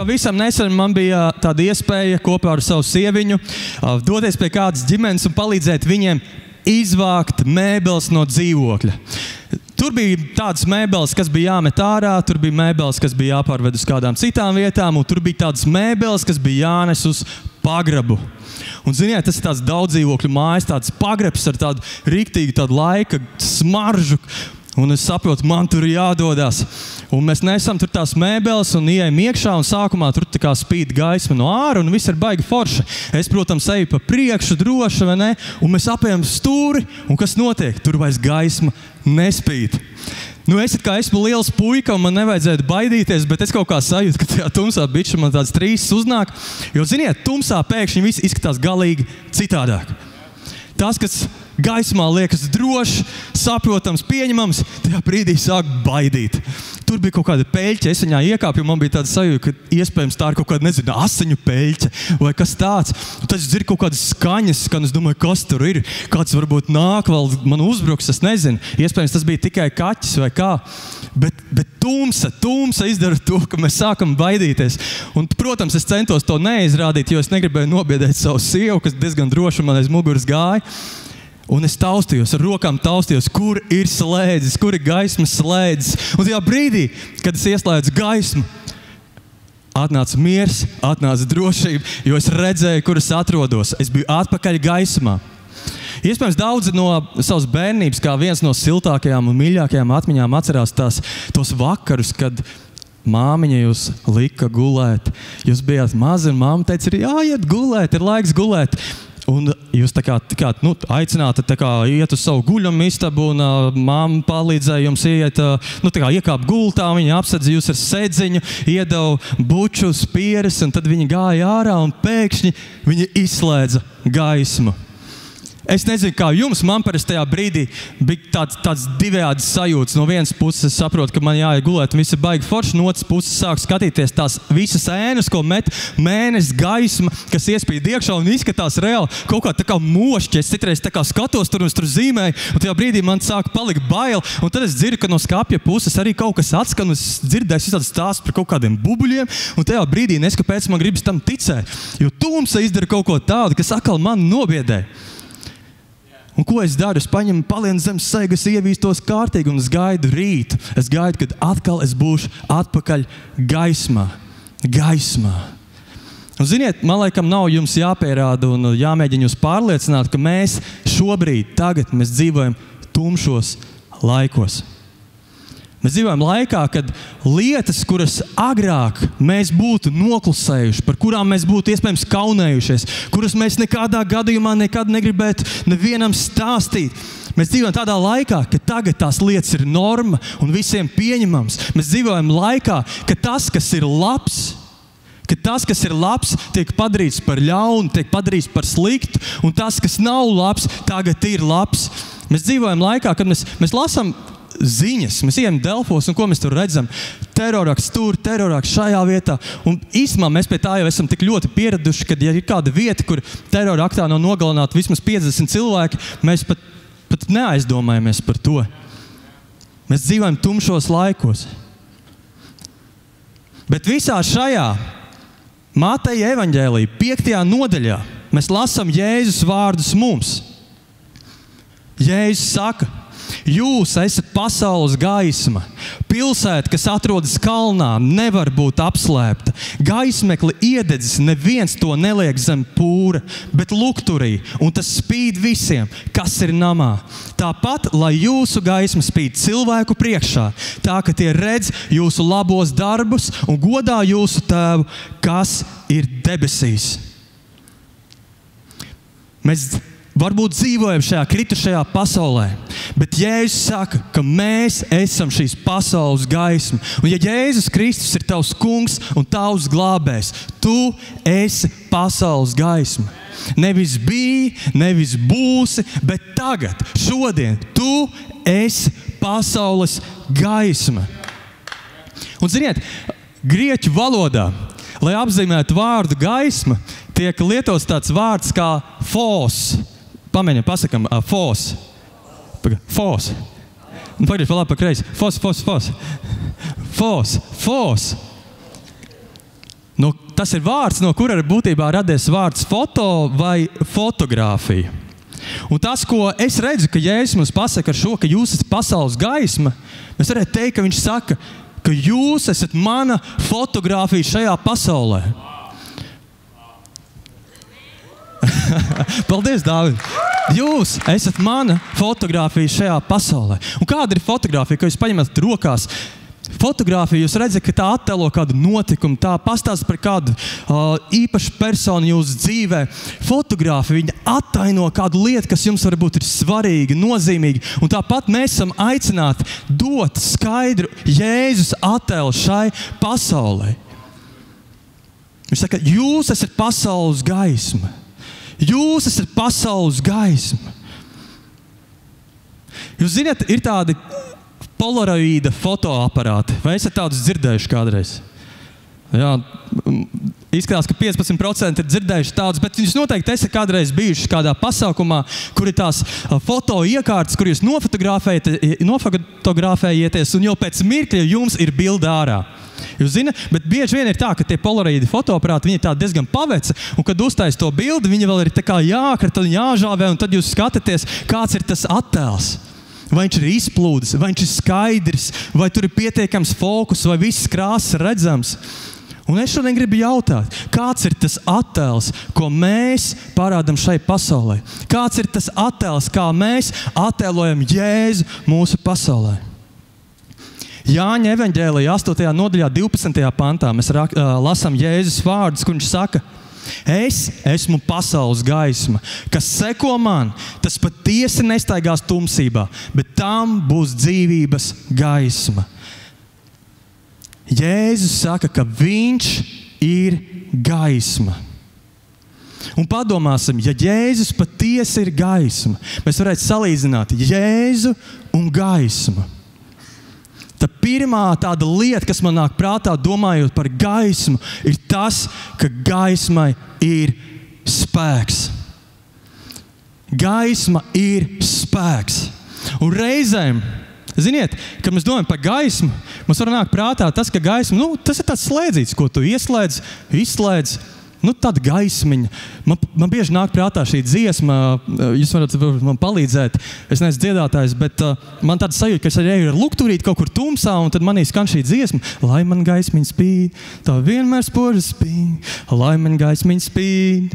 pavisam nesen man bija tāda iespēja kopā ar savu sieviņu doties pie kādas ģimenes un palīdzēt viņiem izvākt mēbeles no dzīvokļa. Tur bija tādas mēbeles, kas bija jāmet ārā, tur bija mēbeles, kas bija jāpārved uz kādām citām vietām, un tur bija tādas mēbeles, kas bija jānes uz pagrabu. Un, ziniet, tas ir tāds daudzdzīvokļu mājas, tāds pagrabs ar tādu riktīgu tādu laika smaržu. Un es saprotu, man tur ir jādodas. Un mēs nesam tur tās mēbeles un ieejam iekšā, un sākumā tur tā kā spīd gaisma no āra, un viss ir baigi forši. Es, protams, eju pa priekšu droši, vai ne? Un mēs apējam stūri, un kas notiek? Tur vairs gaisma nespīd. Nu, es kā esmu liels puika, un man nevajadzētu baidīties, bet es kaut kā sajūtu, ka tajā tumsā bišķi man tāds trīsas uznāk. Jo, ziniet, tumsā pēkšņi viss izskatās galīgi citādāk. Tas, kas gaismā liekas drošs, saprotams, pieņemams, tajā brīdī sāk baidīt. Tur bija kaut kāda peļķe, es viņā iekāpu, jo man bija tāda sajūta, ka iespējams tā ir kaut kāda, nezinu, asiņu peļķe vai kas tāds. Un tad es dzirdu kaut kādas skaņas, un es domāju, kas tur ir. Kāds varbūt nāk, vēl man uzbruks, es nezinu. Iespējams, tas bija tikai kaķis vai kā. Bet tumsa izdara to, ka mēs sākam baidīties. Un, protams, es centos to neizrādīt, jo es negribēju nobiedēt savu sievu, kas diezgan droši man aiz muguras gāja. Un es taustījos, ar rokām taustījos, kur ir slēdzis, kur ir gaismas slēdzis. Un tajā brīdī, kad es ieslēdzu gaismu, atnāca miers, atnāca drošība, jo es redzēju, kur es atrodos. Es biju atpakaļ gaismā. Iespējams, daudzi no savas bērnības, kā viens no siltākajām un mīļākajām atmiņām atcerās tos vakarus, kad māmiņa jūs lika gulēt. Jūs bijāt mazi un māma teica, ir jāiet gulēt, ir laiks gulēt. Un jūs tikāt aicināti iet uz savu guļamu istabu, un māma palīdzēja jums iet, iekāpt gultā, viņa apsedza jūs ar sedziņu, iedeva buču, spieres, un tad viņa gāja ārā, un pēkšņi viņa izslēdza gaismu. Es nezinu, kā jums, man parasti tajā brīdī bija tāds divējāds sajūtas. No vienas puses es saprotu, ka man jāiet gulēt, un viss ir baigi forši. No otras puses sāku skatīties tās visas ēnas, ko met mēnesis gaisma, kas iespīd iekšā un izskatās reāli kaut kā tā kā mošķi. Es citreiz tā kā skatos tur un es tur zīmēju, un tajā brīdī man sāka palikt bail, un tad es dzirdu, ka no skapja puses arī kaut kas atskan, un es dzirdēju visādas stāstus par kaut kādiem bubuļiem, un tajā brīdī neskapēc man gribas tam ticēt, jo tumsa izdara kaut ko tādu, kas atkal man nobiedē. Un ko es daru? Es paņemu palienu zem segas, ievīstos kārtīgi un es gaidu rītu. Es gaidu, kad atkal es būšu atpakaļ gaismā. Un ziniet, man laikam nav jums jāpierāda un jāmēģina jūs pārliecināt, ka mēs šobrīd, tagad mēs dzīvojam tumšos laikos. Mēs dzīvojam laikā, kad lietas, kuras agrāk mēs būtu noklusējuši, par kurām mēs būtu iespējams kaunējušies, kuras mēs nekādā gadījumā nekad negribētu nevienam stāstīt. Mēs dzīvojam tādā laikā, ka tagad tās lietas ir norma un visiem pieņemams. Mēs dzīvojam laikā, ka tas, kas ir labs, tiek padarīts par ļaunu, tiek padarīts par sliktu, un tas, kas nav labs, tagad ir labs. Mēs dzīvojam laikā, kad mēs lasām ziņas. Mēs ejam Delfos, un ko mēs tur redzam? Teroraks tur, teroraks šajā vietā. Un īstenībā mēs pie tā jau esam tik ļoti pieraduši, kad ja ir kāda vieta, kur terora aktā nav nogalināti vismaz 50 cilvēki, mēs pat neaizdomājamies par to. Mēs dzīvojam tumšos laikos. Bet visā šajā Mateja evaņģēlija 5. nodaļā mēs lasām Jēzus vārdus mums. Jēzus saka, jūs esat pasaules gaisma. Pilsēta, kas atrodas kalnā, nevar būt apslēpta. Gaismekli iededzis, neviens to neliek zem pūra, bet lukturī, un tas spīd visiem, kas ir namā. Tāpat, lai jūsu gaisma spīd cilvēku priekšā, tā, ka tie redz jūsu labos darbus un godā jūsu tēvu, kas ir debesīs. Mēs varbūt dzīvojam šajā kritušajā pasaulē, bet Jēzus saka, ka mēs esam šīs pasaules gaisma. Un ja Jēzus Kristus ir tavs kungs un tavs glābējs, tu esi pasaules gaisma. Nevis bija, nevis būsi, bet tagad, šodien, tu esi pasaules gaisma. Un ziniet, grieķu valodā, lai apzīmētu vārdu gaisma, tiek lietots tāds vārds kā fos. Pamēģinām, pasakam, fos. Fos. Un pagriez vēl labi pa kreisi. Fos. tas ir vārds, no kura ir būtībā radies vārds foto vai fotogrāfija. Un tas, ko es redzu, ka Jēzus mums pasaka ar šo, ka jūs esat pasaules gaisma, mēs varētu teikt, ka viņš saka, ka jūs esat mana fotogrāfija šajā pasaulē. Paldies, Dāvid! Jūs esat mana fotogrāfija šajā pasaulē. Un kāda ir fotogrāfija, ko jūs paņemat rokās? Fotogrāfija, jūs redzat, ka tā attēlo kādu notikumu, tā pastāsta par kādu īpašu personu jūsu dzīvē. Fotogrāfija, viņa attaino kādu lietu, kas jums varbūt ir svarīga, nozīmīga. Un tāpat mēs esam aicināti dot skaidru Jēzus attēlu šai pasaulē. Viņš saka, jūs esat pasaules gaisma. Jūs esat pasaules gaisma. Jūs zināt, ir tādi polaroīda fotoaparāti. Vai esat tādus dzirdējuši kādreiz? Jā, izskatās, ka 15% ir dzirdējuši tādus, bet jūs noteikti esat kādreiz bijuši kādā pasākumā, kur ir tās foto iekārtas, kur jūs nofotografējieties, un jau pēc mirkļa jums ir bilde ārā. Jūs zināt, bet bieži vien ir tā, ka tie polaroīdi fotoaparāti, viņi ir tā diezgan paveci, un kad uztais to bildi, viņi vēl ir tā kā jākrata un jāžāvē, un tad jūs skatāties, kāds ir tas attēls. Vai viņš ir izplūdis, vai viņš ir skaidrs, vai tur ir pietiekams fokus, vai viss krāsas redzams. Un es šodien gribu jautāt, kāds ir tas attēls, ko mēs parādam šai pasaulē? Kāds ir tas attēls, kā mēs attēlojam Jēzu mūsu pasaulē? Jāņa evaņģēlijā 8. nodaļā 12. pantā mēs lasām Jēzus vārdus, kur viņš saka, es esmu pasaules gaisma, kas seko man, tas patiesi nestaigās tumsībā, bet tam būs dzīvības gaisma. Jēzus saka, ka viņš ir gaisma. Un padomāsim, ja Jēzus patiesi ir gaisma, mēs varētu salīdzināt Jēzu un gaismu. Tā pirmā tāda lieta, kas man nāk prātā, domājot par gaismu, ir tas, ka gaismai ir spēks. Gaisma ir spēks. Un reizēm, ziniet, kad mēs domājam par gaismu, mums var nākt prātā tas, ka gaisma, tas ir tāds slēdzīts, ko tu ieslēdz, izslēdz. Tāda gaismiņa. Man bieži nāk prātā šī dziesma, jūs varat man palīdzēt, es neesmu dziedātājs, bet man tāda sajūta, ka es arī eju ar lukturīti kaut kur tumsā, un tad manī skan šī dziesma. Lai man gaismiņa spīd, tā vienmēr spoži spīd, lai man gaismiņa spīd.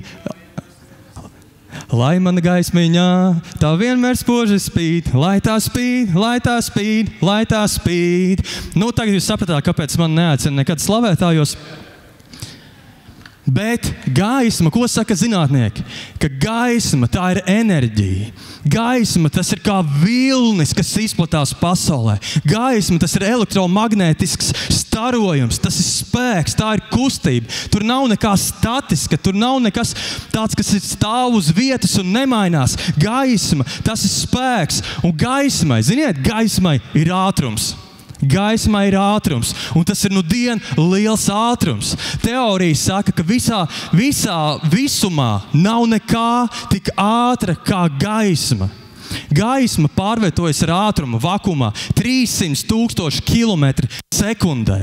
Lai mana gaismiņā, tā vienmēr spoži spīd, lai tā spīd, lai tā spīd, lai tā spīd. Tagad jūs sapratāt, kāpēc man neaicina nekad slavētājos. Bet gaisma, ko saka zinātnieki? Ka gaisma, tā ir enerģija. Gaisma, tas ir kā vilnis, kas izplatās pasaulē. Gaisma, tas ir elektromagnētisks starojums, tas ir spēks, tā ir kustība. Tur nav nekā statiska, tur nav nekas tāds, kas ir stāv uz vietas un nemainās. Gaisma, tas ir spēks. Un gaismai, ziniet, gaismai ir ātrums. Gaismā ir ātrums, un tas ir liels ātrums. Teorija saka, ka visumā nav nekā tik ātra kā gaisma. Gaisma pārvietojas ar ātrumu vakumā 300,000 km/sekundē.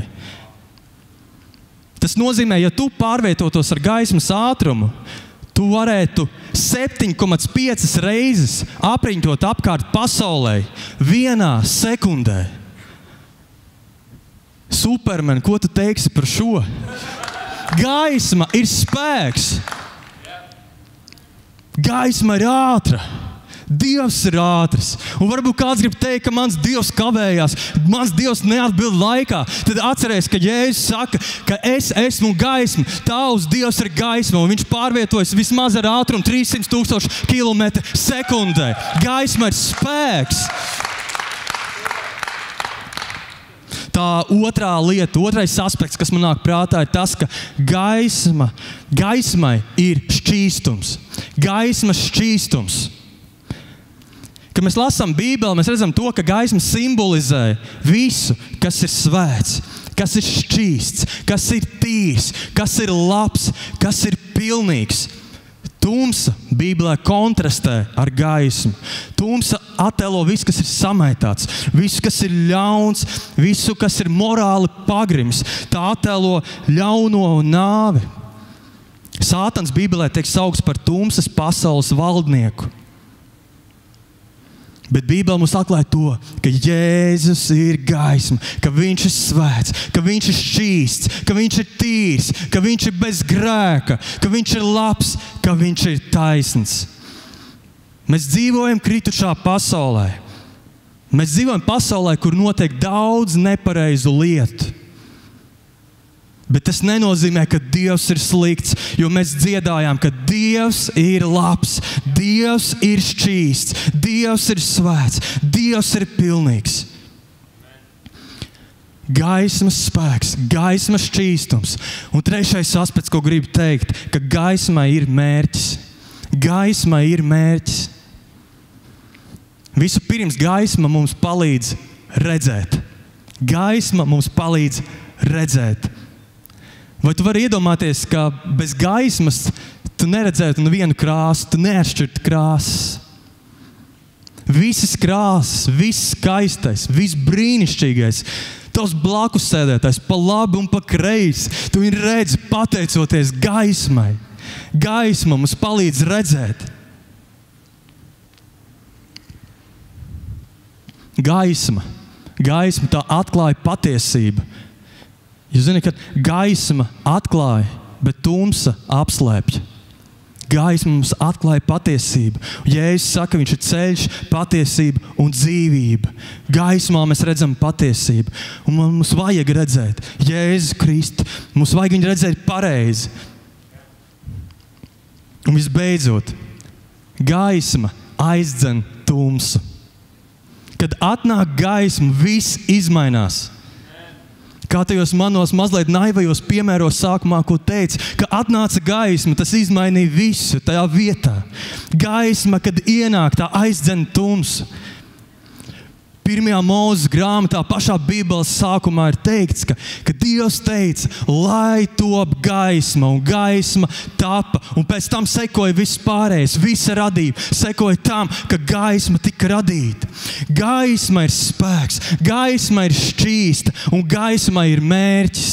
Tas nozīmē, ja tu pārvietotos ar gaismas ātrumu, tu varētu 7,5 reizes apriņķot apkārt pasaulē vienā sekundē. Superman, ko tu teiksi par šo? Gaisma ir spēks. Gaisma ir ātra. Dievs ir ātrs. Un varbūt kāds grib teikt, ka mans Dievs kavējās, mans Dievs neatbild laikā. Tad atceries, ka Jēzus saka, ka es esmu gaisma. Tavs Dievs ir gaisma, un viņš pārvietojas vismaz ar ātrumu 300,000 km/sekundē. Gaisma ir spēks. Tā otrā lieta, otrais aspekts, kas man nāk prātā, ir tas, ka gaismai ir šķīstums. Gaismas šķīstums. Kad mēs lasām Bībeli, mēs redzam to, ka gaisma simbolizē visu, kas ir svēts, kas ir šķīsts, kas ir tīrs, kas ir labs, kas ir pilnīgs. Tumsa Bībelē kontrastē ar gaismu. Tumsa attēlo visu, kas ir samaitāts, visu, kas ir ļauns, visu, kas ir morāli pagrims. Tā attēlo ļauno un nāvi. Sātans Bībelē tiek saukts par tumsas pasaules valdnieku. Bet Bībele mums atklāja to, ka Jēzus ir gaisma, ka viņš ir svēts, ka viņš ir šķīsts, ka viņš ir tīrs, ka viņš ir bez grēka, ka viņš ir labs, ka viņš ir taisns. Mēs dzīvojam kritušā pasaulē. Mēs dzīvojam pasaulē, kur notiek daudz nepareizu lietu. Bet tas nenozīmē, ka Dievs ir slikts, jo mēs dziedājām, ka Dievs ir labs, Dievs ir šķīsts, Dievs ir svēts, Dievs ir pilnīgs. Gaismas spēks, gaismas šķīstums. Un trešais aspekts, ko gribu teikt, ka gaismai ir mērķis. Gaismai ir mērķis. Vispirms gaisma mums palīdz redzēt. Gaisma mums palīdz redzēt. Vai tu vari iedomāties, ka bez gaismas tu neredzētu nevienu krāsu, tu neatšķirtu krāsas? Visas krāsas, viss skaistais, viss brīnišķīgais, tavs blakus sēdētājs pa labi un pa kreisi, tu viņu redzi pateicoties gaismai. Gaisma mums palīdz redzēt. Gaisma tā atklāja patiesību. Jūs zināt, ka gaisma atklāja, bet tumsa apslēpj. Gaisma mums atklāja patiesību. Jēzus saka, viņš ir ceļš, patiesība un dzīvība. Gaismā mēs redzam patiesību. Un mums vajag redzēt Jēzu Kristu. Mums vajag viņu redzēt pareizi. Un visbeidzot, gaisma aizdzen tumsu. Kad atnāk gaisma, viss izmainās. Kā tajos manos mazliet naivajos piemēros sākumā, ko teica, ka atnāca gaisma, tas izmainīja visu tajā vietā. Gaisma, kad ienāk, tā aizdzen tumsu. 1. Mūzes grāmatā pašā Bībeles sākumā ir teikts, ka Dievs teica, lai top gaisma, un gaisma tapa, un pēc tam sekoja viss pārējais, visa radība sekoja tam, ka gaisma tika radīta. Gaisma ir spēks, gaisma ir šķīsta, un gaisma ir mērķis.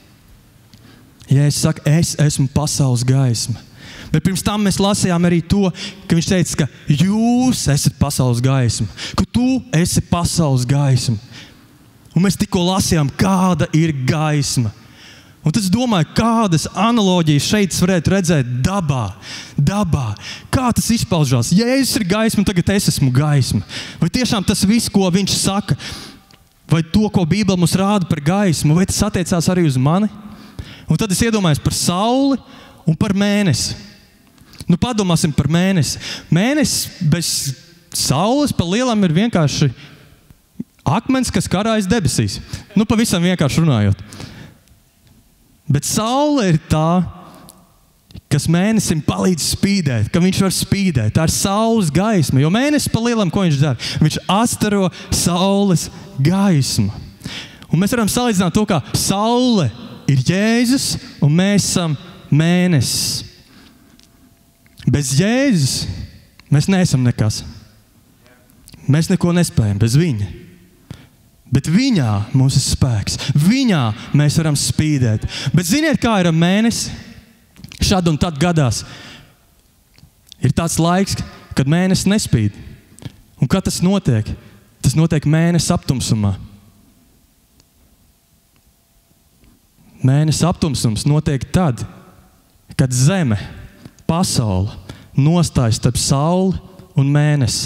Jēzus saka, es esmu pasaules gaisma. Bet pirms tam mēs lasījām arī to, ka viņš teica, ka jūs esat pasaules gaisma, ka tu esi pasaules gaisma. Un mēs tikko lasījām, kāda ir gaisma. Un tad es domāju, kādas analoģijas šeit varētu redzēt dabā. Kā tas izpaužās? Jēzus ir gaisma, tagad es esmu gaisma. Vai tiešām tas viss, ko viņš saka, vai to, ko Bībele mums rāda par gaismu, vai tas attiecās arī uz mani? Un tad es iedomājos par sauli un par mēnesi. Nu, padomāsim par mēnesi. Mēnesis bez saules pa lielam ir vienkārši akmens, kas karājas debesīs. Nu, pavisam vienkārši runājot. Bet saule ir tā, kas mēnesim palīdz spīdēt, ka viņš var spīdēt. Tā ir saules gaisma, jo mēnesis pa lielam, ko viņš dara? Viņš astaro saules gaismu. Un mēs varam salīdzināt to, kā saule ir Jēzus un mēs esam mēnesis. Bez Jēzus mēs neesam nekas. Mēs neko nespējam bez viņa. Bet viņā mums ir spēks. Viņā mēs varam spīdēt. Bet ziniet, kā ir ar mēnesi? Šad un tad gadās. Ir tāds laiks, kad mēnesis nespīd. Un kad tas notiek? Tas notiek mēnesis aptumsumā. Mēnesis aptumsums notiek tad, kad zeme, pasaule nostājas starp sauli un mēnesi.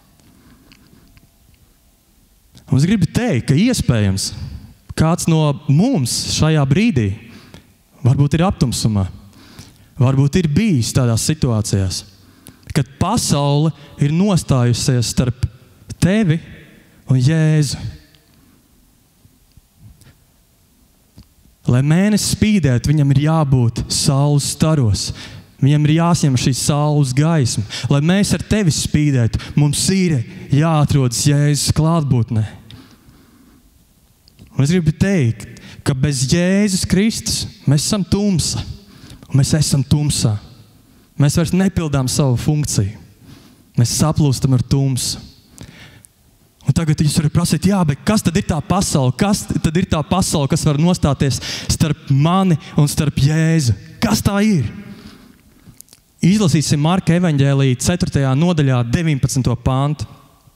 Un es gribu teikt, ka iespējams kāds no mums šajā brīdī varbūt ir aptumsumā, varbūt ir bijis tādās situācijās, kad pasaule ir nostājusies starp tevi un Jēzu. Lai mēnesis spīdētu, viņam ir jābūt saules staros. Viņam ir jāsņem šī saules gaisma. Lai mēs ar tevi spīdētu, mums ir jāatrodas Jēzus klātbūtnē. Un es gribu teikt, ka bez Jēzus Kristus mēs esam tumsa. Un mēs esam tumsā. Mēs vairs nepildām savu funkciju. Mēs saplūstam ar tumsu. Un tagad jūs varat prasīt, jā, bet kas tad ir tā pasaule? Kas tad ir tā pasaule, kas var nostāties starp mani un starp Jēzu? Kas tā ir? Izlasīsim Marka evaņģēlija 4. nodaļā 19. pantu.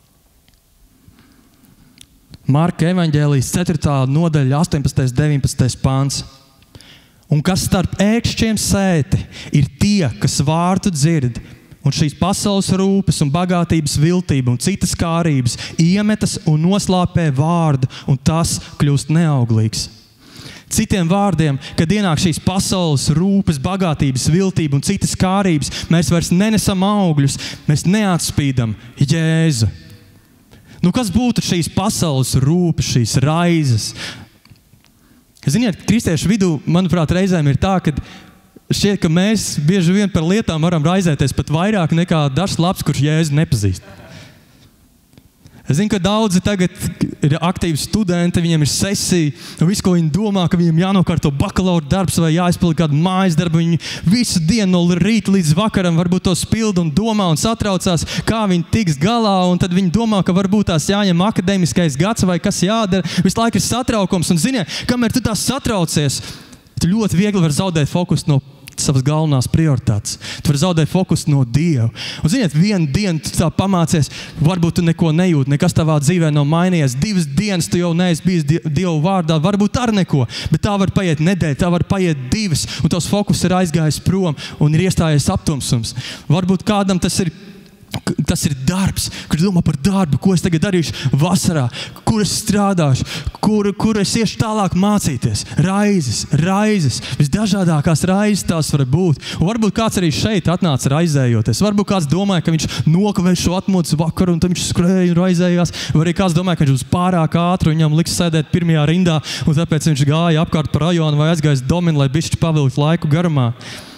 Marka evaņģēlijas 4. nodaļa 18. 19. pants. Un kas starp ēkšķiem sēti ir tie, kas vārtu dzird, un šīs pasaules rūpes un bagātības viltība un citas kārības iemetas un noslāpē vārdu, un tas kļūst neauglīgs. Citiem vārdiem, kad ienāk šīs pasaules rūpes, bagātības viltība un citas kārības, mēs vairs nenesam augļus, mēs neatspīdam Jēzu. Nu, kas būtu šīs pasaules rūpes, šīs raizes? Ziniet, kristiešu vidū, manuprāt, reizēm ir tā, ka šķiet, ka mēs bieži vien par lietām varam raizēties pat vairāk nekā dažs labs, kurš Jēzu nepazīst. Es zinu, ka daudzi tagad ir aktīvi studenti, viņiem ir sesija, un visu, ko viņi domā, ka viņiem jānokārto bakalaura darbs vai jāizpild kādu mājas darbu, viņi visu dienu no rīta līdz vakaram varbūt to spilda un domā un satraucās, kā viņi tiks galā, un tad viņi domā, ka varbūt tās jāņem akadēmiskais gads vai kas jādara. Visu laiku ir satraukums, un ziniet, kamēr tu tās satraucies, tu ļoti viegli var zaudēt fokusu no savas galvenās prioritātes. Tu vari zaudēt fokusu no Dieva. Un ziniet, vienu dienu tu tā pamācies, varbūt tu neko nejūti, nekas tavā dzīvē nav mainījies. 2 dienas tu jau neesi bijis Dieva vārdā, varbūt ar neko, bet tā var paiet nedēļa, tā var paiet 2, un tavs fokus ir aizgājis prom un ir iestājies aptumsums. Varbūt kādam tas ir darbs, kur domā par darbu, ko es tagad darīšu vasarā, kur es strādāšu, kur es iešu tālāk mācīties. Raizes, visdažādākās raizes tās var būt. Un varbūt kāds arī šeit atnāca raizējoties. Varbūt kāds domāja, ka viņš nokavēs šo atmodas vakaru un tad viņš skrēja un raizējās. Vai arī kāds domāja, ka viņš būs pārāk ātri un viņam liks sēdēt pirmajā rindā un tāpēc viņš gāja apkārt par rajonu vai aizgājis dominu, lai bišķi pavilkt laiku garumā.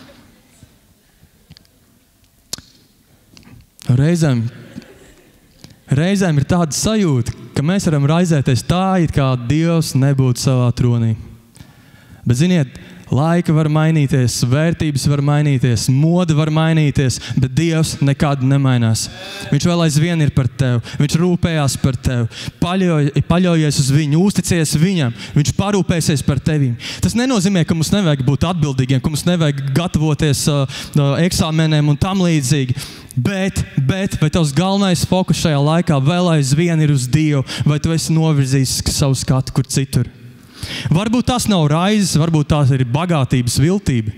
Reizēm ir tāda sajūta, ka mēs varam raizēties tā, it kā Dievs nebūtu savā tronī. Bet ziniet, laika var mainīties, vērtības var mainīties, mode var mainīties, bet Dievs nekad nemainās. Viņš vēl aizvien ir par tevi, viņš rūpējās par tevi, paļaujies uz viņu, uzticies viņam, viņš parūpēsies par tevīm. Tas nenozīmē, ka mums nevajag būt atbildīgiem, ka mums nevajag gatavoties eksāmeniem un tam līdzīgi. Bet vai tavs galvenais fokus šajā laikā vēl aizvien ir uz Dievu, vai tu esi novirzījis savu skatu kur citur? Varbūt tas nav raizes, varbūt tās ir bagātības viltība.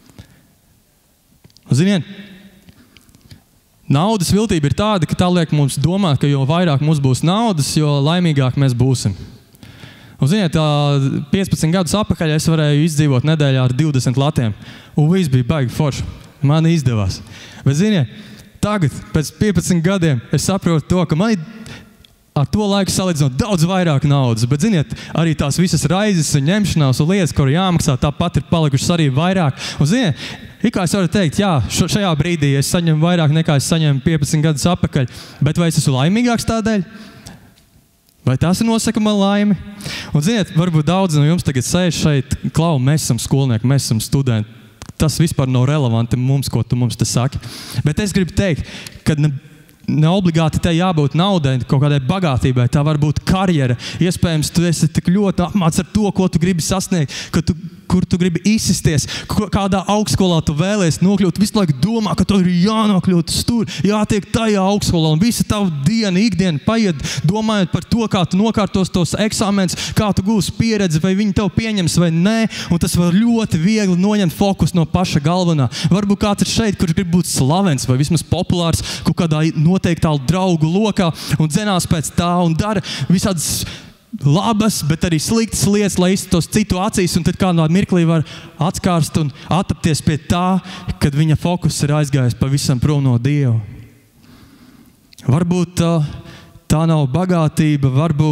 Ziniet, naudas viltība ir tāda, ka tā liek mums domāt, ka jo vairāk mums būs naudas, jo laimīgāk mēs būsim. Un ziniet, 15 gadus atpakaļ es varēju izdzīvot nedēļā ar 20 latiem, un viss bija baigi forši. Man izdevās. Bet ziniet, tagad, pēc 15 gadiem, es saprotu to, ka man ar to laiku salīdzinot daudz vairāk naudas. Bet, ziniet, arī tās visas raizes un ņemšanās un lietas, kur jāmaksā, tāpat ir palikušas arī vairāk. Un, ziniet, kā es varu teikt, jā, šajā brīdī es saņemu vairāk nekā es saņemu 15 gadus atpakaļ. Bet vai es esmu laimīgāks tādēļ? Vai tas nosaka man laimi? Un, ziniet, varbūt daudzi no jums tagad sēž šeit, klau, mēs esam skolnieki, mēs esam studenti. Tas vispār nav relevanti mums, ko tu mums te saki. Bet es gribu teikt, ka ne obligāti te jābūt naudai, kaut kādai bagātībai. Tā var būt karjera. Iespējams, tu esi tik ļoti apmāc ar to, ko tu gribi sasniegt, kur tu gribi izsisties, kādā augstskolā tu vēlies nokļūt. Visu laiku domā, ka tu ir jānokļūt tur, jātiek tajā augstskolā. Un visa tava ikdiena paiet, domājot par to, kā tu nokārtos tos eksāmenus, kā tu gūsi pieredzi, vai viņi tev pieņems vai nē. Un tas var ļoti viegli noņemt fokus no paša galvenā. Varbūt kāds ir šeit, kurš grib būt slavens vai vismaz populārs kaut kādā noteiktā draugu lokā un dzenās pēc tā un dara visādas labas, bet arī sliktas lietas, lai izskatos citu acīs, un tad kādā mirklī var atskārst un attapties pie tā, kad viņa fokus ir aizgājis pavisam prom no Dieva. Varbūt tā nav bagātība,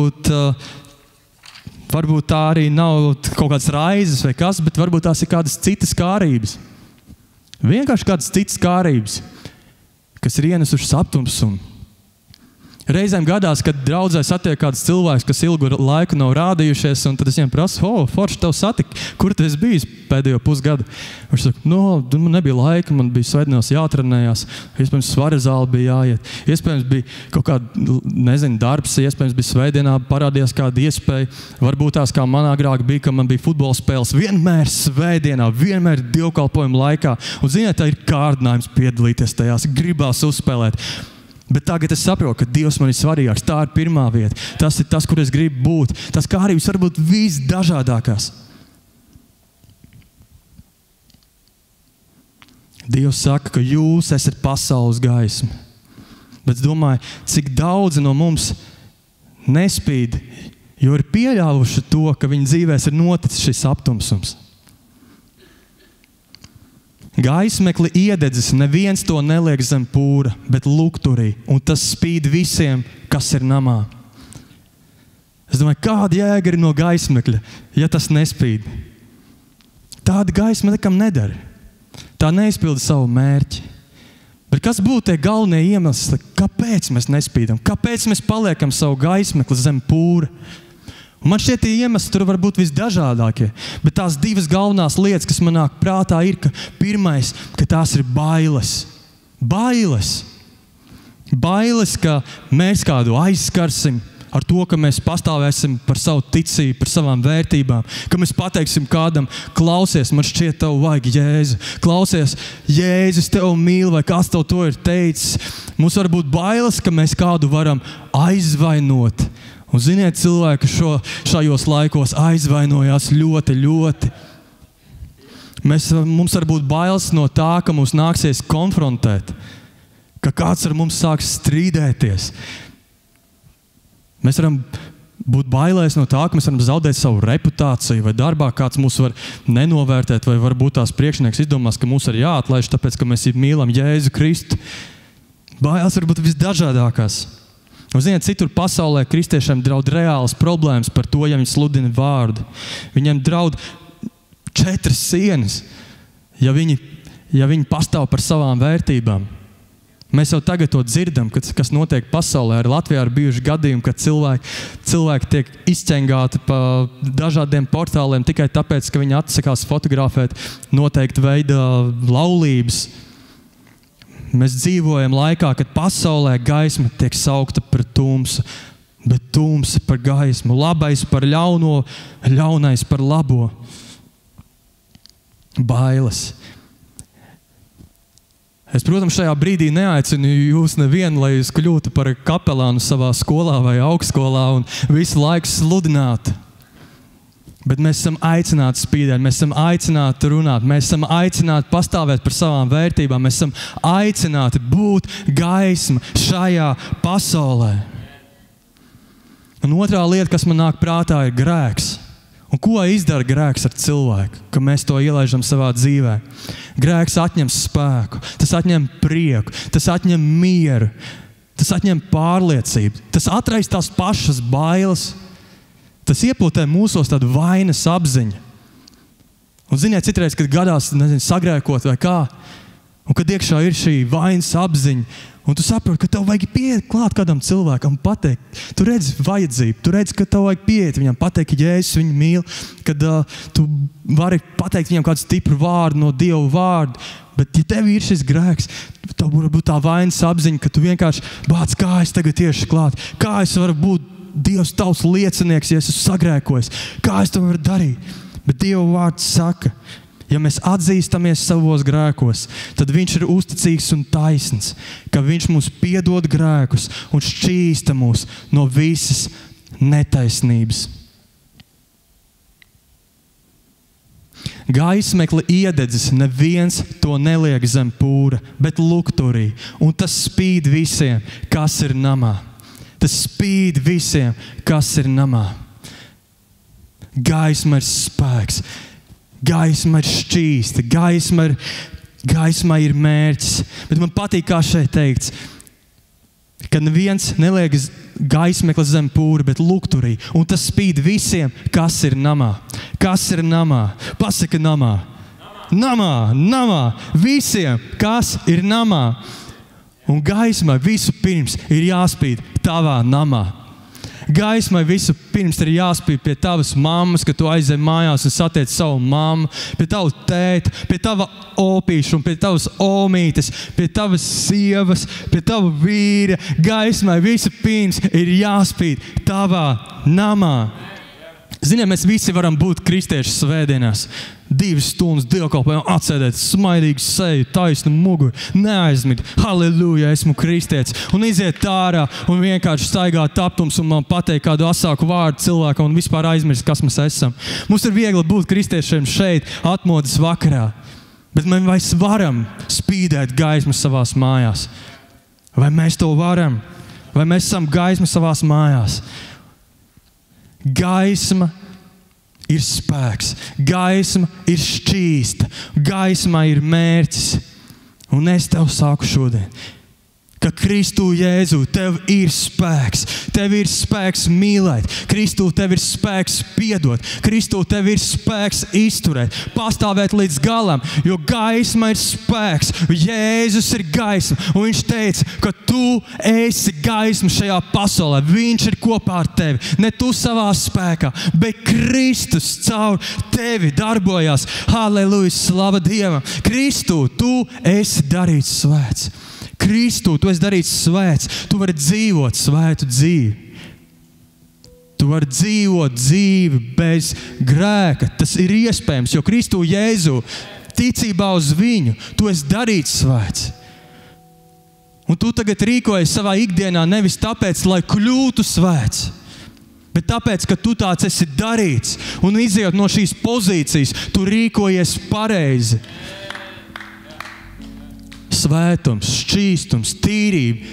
varbūt tā arī nav kaut kādas raizes vai kas, bet varbūt tās ir kādas citas kārības. Vienkārši kādas citas kārības, kas ir ienesušas aptumsumu. Reizēm gadās, kad draudzē satiek kāds cilvēks, kas ilgu laiku nav rādījušies, un tad es viņam prasu, forši tev satikt, kur tu esi bijis pēdējo pusgadu? Viņš saka, man nebija laika, man bija svētdienās jātrenējās, iespējams svara zāli bija jāiet, iespējams bija kaut kāda, darbs, iespējams bija svētdienā, parādījās kāda iespēja, varbūt tās kā man agrāk bija, ka man bija futbola spēles vienmēr svētdienā, vienmēr dievkalpojuma laikā, un ziniet, tā ir kārdinājums piedalīties tajās, gribās uzspēlēt. Bet tagad es saprotu, ka Dievs man ir svarīgāks. Tā ir pirmā vieta. Tas ir tas, kur es gribu būt. Tas kārības var būt visdažādākās. Dievs saka, ka jūs esat pasaules gaisma. Bet es domāju, cik daudzi no mums nespīd, jo ir pieļāvuši to, ka viņu dzīvēs ir noticis šis aptumsums. Gaismekli iededzis, neviens to neliek zem pūra, bet lukturī, un tas spīd visiem, kas ir namā. Es domāju, kāda jēga ir no gaismekļa, ja tas nespīd? Tāda gaisma nekam nedara. Tā neizpilda savu mērķi. Bet kas būtu tie galvenie iemesli, kāpēc mēs nespīdam? Kāpēc mēs paliekam savu gaismekli zem pūra? Un man šķiet, tie iemesli tur var būt visdažādākie. Bet tās divas galvenās lietas, kas man nāk prātā, ir, ka pirmais, ka tās ir bailes. Bailes. Bailes, ka mēs kādu aizskarsim ar to, ka mēs pastāvēsim par savu ticību, par savām vērtībām. Ka mēs pateiksim kādam, klausies, man šķiet, tev vajag Jēzu. Klausies, Jēzus tev mīl, vai kāds tev to ir teicis. Mums var būt bailes, ka mēs kādu varam aizvainot. Un ziniet, cilvēki šajos laikos aizvainojās ļoti, ļoti. Mums var būt bailes no tā, ka mums nāksies konfrontēt, ka kāds ar mums sāks strīdēties. Mēs varam būt bailēs no tā, ka mēs varam zaudēt savu reputāciju, vai darbā kāds mūs var nenovērtēt, vai varbūt tās priekšnieks izdomās, ka mūs ir jāatlaiž, tāpēc, ka mēs mīlam Jēzu Kristu. Bailes var būt visdažādākās. Un ziniet, citur pasaulē kristiešiem draud reālas problēmas par to, ja viņi sludina vārdu. Viņiem draud 4 sienas, ja viņi pastāv par savām vērtībām. Mēs jau tagad to dzirdam, kas notiek pasaulē. Arī Latvijā ir bijuši gadījumi, kad cilvēki tiek izķengāti pa dažādiem portāliem tikai tāpēc, ka viņi atsakās fotografēt noteikta veida laulības. Mēs dzīvojam laikā, kad pasaulē gaisma tiek saukta par tumsu, bet tumsa par gaismu, labais par ļauno, ļaunais par labo. Bailes. Es, protams, šajā brīdī neaicinu jūs nevienu, lai jūs kļūtu par kapelānu savā skolā vai augstskolā un visu laiku sludinātu. Bet mēs esam aicināti spīdēt, mēs esam aicināti runāt, mēs esam aicināti pastāvēt par savām vērtībām, mēs esam aicināti būt gaisma šajā pasaulē. Un otrā lieta, kas man nāk prātā, ir grēks. Un ko izdara grēks ar cilvēku, ka mēs to ielaižam savā dzīvē? Grēks atņem spēku, tas atņem prieku, tas atņem mieru, tas atņem pārliecību, tas atraisa tās pašas bailes. Tas ieplotē mūsos tādu vainas apziņu. Un ziniet, citreiz, kad gadās, sagrēkot vai kā, un kad iekšā ir šī vainas apziņa, un tu saproti, ka tev vajag pieiet klāt kādam cilvēkam, pateikt. Tu redzi vajadzību, tu redzi, ka tev vajag pieiet viņam, pateikt, ka Jēzus viņu mīl, kad tu vari pateikt viņam kādu stipru vārdu no Dieva vārdu. Bet, ja tev ir šis grēks, tev var būt tā vainas apziņa, ka tu vienkārši bāc, kā es tagad tieši klāt, kā es varu būt Dievs tavs liecinieks, ja es esmu sagrēkojis. Kā es to varu darīt? Bet Dieva vārds saka, ja mēs atzīstamies savos grēkos, tad viņš ir uzticīgs un taisns, ka viņš mums piedod grēkus un šķīsta mūs no visas netaisnības. Gaismekli iededzis, neviens to neliek zem pūra, bet lukturī, un tas spīd visiem, kas ir namā. Tas spīd visiem, kas ir namā. Gaisma ir spēks, gaisma ir šķīsta, gaisma ir mērķis. Bet man patīk, kā šeit teikts, ka neviens neliek gaismekli zem pūra, bet lukturī. Un tas spīd visiem, kas ir namā. Kas ir namā? Pasaka namā. Namā. Visiem, kas ir namā. Un gaismai visu pirms ir jāspīd tavā namā. Gaismai visu pirms ir jāspīd pie tavas mammas, kad tu aizej mājās un satiec savu mammu, pie tavu tēta, pie tava opīša un pie tavas omītes, pie tavas sievas, pie tava vīra. Gaismai visu pirms ir jāspīd tavā namā. Ziniet, mēs visi varam būt kristieši svētdienās. 2 stundas dievkalpojumā atsēdēt, smaidīgu seju, taisnu muguru, neaizmigt, halleluja, esmu kristietis, un iziet ārā un vienkārši staigāt aptums un man pateikt kādu asāku vārdu cilvēkam un vispār aizmirst, kas mēs esam. Mums ir viegli būt kristiešiem šeit, atmodas vakarā, bet mēs varam spīdēt gaismu savās mājās. Vai mēs to varam? Vai mēs esam gaisma savās mājās? Gaisma ir spēks, gaisma ir šķīsta, gaisma ir mērķis. Un es tev saku šodien, ka Kristu Jēzu tev ir spēks. Tev ir spēks mīlēt. Kristu tev ir spēks piedot. Kristu tev ir spēks izturēt, pastāvēt līdz galam, jo gaisma ir spēks. Jēzus ir gaisma. Un viņš teica, ka tu esi gaisma šajā pasaulē. Viņš ir kopā ar tevi. Ne tu savā spēkā, bet Kristus caur tevi darbojās. Halleluja, slava Dievam. Kristu, tu esi darīts svēts. Kristu, tu esi darīts svēts. Tu vari dzīvot svētu dzīvi. Tu vari dzīvot dzīvi bez grēka. Tas ir iespējams, jo Kristu Jēzu, ticībā uz viņu, tu esi darīts svēts. Un tu tagad rīkojies savā ikdienā nevis tāpēc, lai kļūtu svēts, bet tāpēc, ka tu tāds esi darīts. Un izejot no šīs pozīcijas, tu rīkojies pareizi. Svētums, šķīstums, tīrība.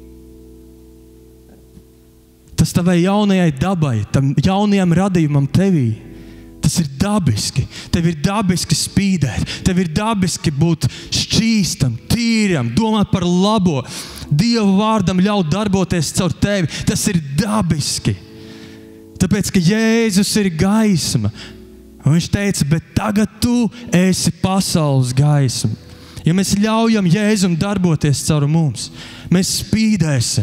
Tas tavai jaunajai dabai, tam jaunajam radījumam tevī. Tas ir dabiski. Tev ir dabiski spīdēt. Tev ir dabiski būt šķīstam, tīram, domāt par labo. Dieva vārdam ļaut darboties caur tevi. Tas ir dabiski. Tāpēc, ka Jēzus ir gaisma. Un viņš teica, bet tagad tu esi pasaules gaisma. Ja mēs ļaujam Jēzum darboties caur mums, mēs spīdēsim.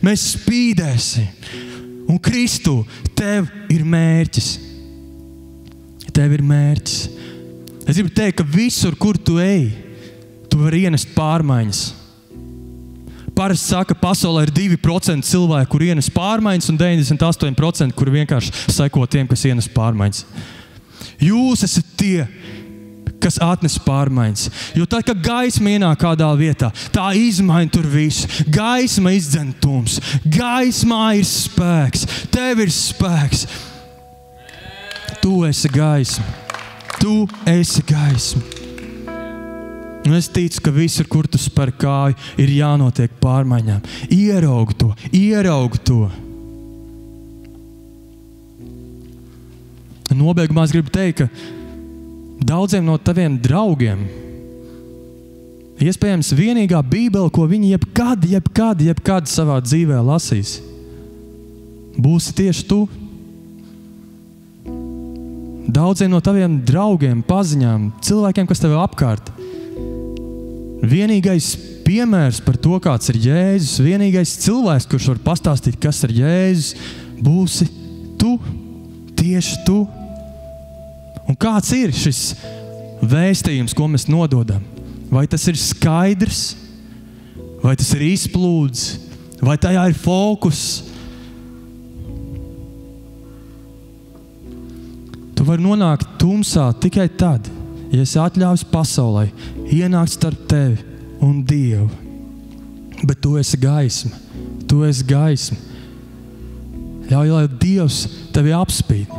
Un Kristu, tev ir mērķis. Tev ir mērķis. Es gribu teikt, ka visur, kur tu ej, tu vari ienest pārmaiņas. Parasti saka, pasaulē ir 2% cilvēku, kur ienes pārmaiņas, un 98%, kur vienkārši seko tiem, kas ienes pārmaiņas. Jūs esat tie, kas atnes pārmaiņas. Jo tad, kad gaisma ienāk kādā vietā, tā izmaina tur visu. Gaisma izdzen tums. Gaismā ir spēks. Tev ir spēks. Tu esi gaisma. Tu esi gaisma. Un es ticu, ka visur, kur tu spēr kāju, ir jānotiek pārmaiņām. Ieraug to. Nobeigumā es gribu teikt, ka daudziem no taviem draugiem iespējams vienīgā Bībele, ko viņi jebkad savā dzīvē lasīs, būsi tieši tu. Daudziem no taviem draugiem, paziņām, cilvēkiem, kas tev apkārt, vienīgais piemērs par to, kāds ir Jēzus, vienīgais cilvēks, kurš var pastāstīt, kas ir Jēzus, būsi tu, tieši tu. Un kāds ir šis vēstījums, ko mēs nododam? Vai tas ir skaidrs? Vai tas ir izplūds? Vai tajā ir fokus? Tu vari nonākt tumsā tikai tad, ja esi atļāvis pasaulē ienākt starp tevi un Dievu. Bet tu esi gaisma. Tu esi gaisma. Ļauj, lai Dievs tevi apspīd.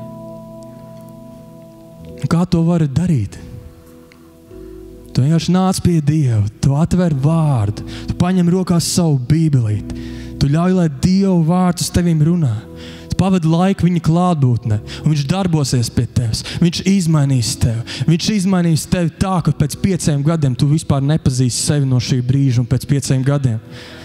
Kā to vari darīt? Tu vienkārši nāc pie Dieva, tu atver vārdu, tu paņem rokās savu bībelīti, tu ļauj, lai Dieva vārds uz tevim runā. Tu pavadi laiku viņa klātbūtnē, un viņš darbosies pie tevis. Viņš izmainīs tevi. Viņš izmainīs tevi tā, ka pēc 5 gadiem tu vispār nepazīsti sevi no šī brīža un pēc 5 gadiem.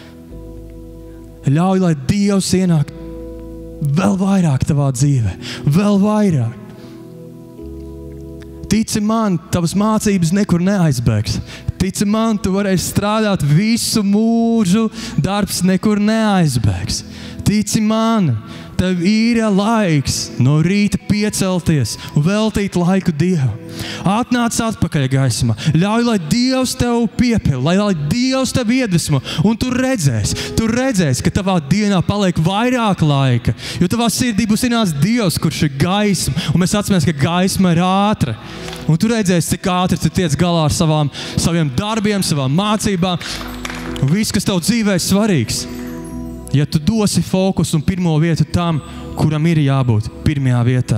Ļauj, lai Dievs ienāk vēl vairāk tavā dzīvē, vēl vairāk. Tici man, tavas mācības nekur neaizbēgs. Tici man, tu varēsi strādāt visu mūžu, darbs nekur neaizbēgs. Tici man, tev ir laiks no rīta piecelties un veltīt laiku Dievam. Atnāc atpakaļ gaismā. Ļauj, lai Dievs tev piepilda, lai Dievs tev iedvesmo. Un tu redzēsi, ka tavā dienā paliek vairāk laika. Jo tavā sirdī būs ienācis Dievs, kurš ir gaisma. Un mēs atceramies, ka gaisma ir ātra. Un tu redzēsi, cik ātri tu tiec galā ar saviem darbiem, savām mācībām. Un viss, kas tev dzīvē ir svarīgs. Ja tu dosi fokusu un pirmo vietu tam, kuram ir jābūt pirmajā vietā.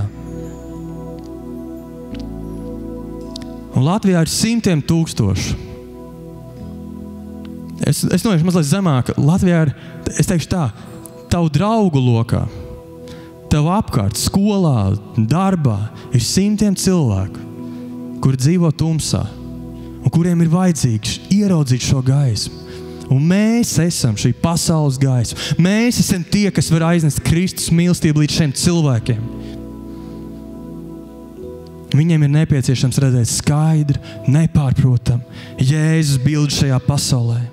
Un Latvijā ir 100 000. Es noiešu mazliet zemāk. Latvijā ir, es teikšu tā, tavu draugu lokā, tev apkārt, skolā, darbā ir 100 cilvēku, kuri dzīvo tumsā un kuriem ir vajadzīgs ieraudzīt šo gaismu. Un mēs esam šī pasaules gaisma. Mēs esam tie, kas var aiznest Kristus mīlestību līdz šiem cilvēkiem. Viņiem ir nepieciešams redzēt skaidru, nepārprotamu Jēzus bildi šajā pasaulē.